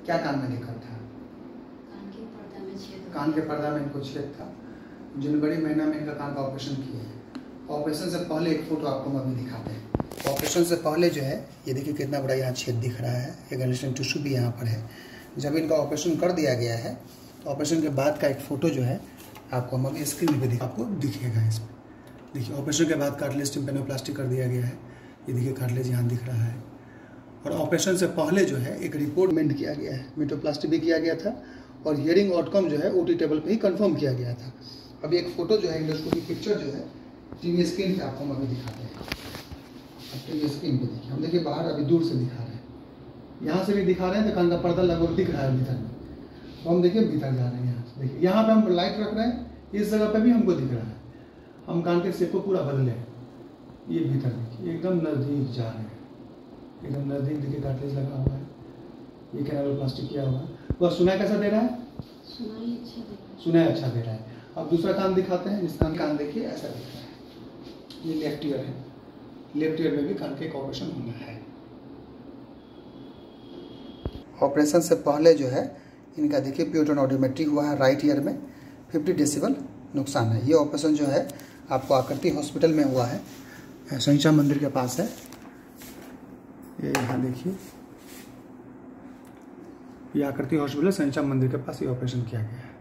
क्या कान में दिक्कत था? कान के पर्दा में इनको छेद था। जनवरी महीना में इनका कान का ऑपरेशन किए हैं। ऑपरेशन से पहले एक फ़ोटो आपको हम अभी दिखाते हैं। ऑपरेशन से पहले जो है ये देखिए कितना बड़ा यहाँ छेद दिख रहा है, एक गैल्वेनिक टिश्यू भी यहाँ पर है। जब इनका ऑपरेशन कर दिया गया है तो ऑपरेशन के बाद का एक फ़ोटो जो है आपको हम अभी स्क्रीन पे आपको दिखेगा। इसमें देखिए ऑपरेशन के बाद कार्टिलेज टिम्पैनोप्लास्टी कर दिया गया है। ये देखिए कार्टिलेज यहाँ दिख रहा है। और ऑपरेशन से पहले जो है एक रिपोर्टमेंट किया गया है, मेटोप्लास्टी भी किया गया था और हियरिंग आउटकम जो है ओटी टेबल पे ही कंफर्म किया गया था। अभी एक फ़ोटो जो है इंडोस्कोपी पिक्चर जो है टीवी स्क्रीन पे आपको हम अभी दिखाते हैं। अब टीवी स्क्रीन पे देखिए, हम देखिए बाहर अभी दूर से दिखा रहे हैं, यहाँ से भी दिखा रहे हैं तो कान का पर्दा लगभग दिख रहा है भीतर में। तो हम देखिए भीतर जा रहे हैं, यहाँ से देखिए, यहाँ पे हम लाइट रख रहे हैं, इस जगह पे भी हमको दिख रहा है। हम कान के शेप को पूरा बदले, ये भीतर देखिए एकदम नज़दीक जा रहे हैं, एकदम नज़दीक देखिए कार्टिलेज लगा हुआ है, ये कैनालोप्लास्टी किया हुआ है। वह सुनाई कैसा दे रहा है? सुनाई अच्छा दे रहा है। अब दूसरा कान दिखाते हैं, जिसका कान देखिए ऐसा दिख रहा है, ये लेफ्ट ईयर है। लेफ्ट ईयर में भी कान के ऑपरेशन होना है। ऑपरेशन से पहले जो है इनका देखिए प्यूटोनोडोमेट्री हुआ है राइट ईयर में, 50 डेसिबल नुकसान है। ये ऑपरेशन जो है आपको आकृति हॉस्पिटल में हुआ है, शनिचा मंदिर के पास है। ये यहाँ देखिए, ये आकृति हॉस्पिटल शनिचा मंदिर के पास ये ऑपरेशन किया गया है।